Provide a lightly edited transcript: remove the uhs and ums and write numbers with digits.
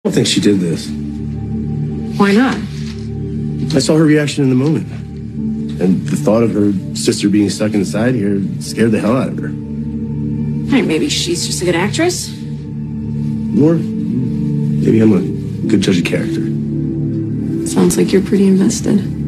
I don't think she did this. Why not? I saw her reaction in the moment. And the thought of her sister being stuck inside here scared the hell out of her. Hey, maybe she's just a good actress? Or maybe I'm a good judge of character. Sounds like you're pretty invested.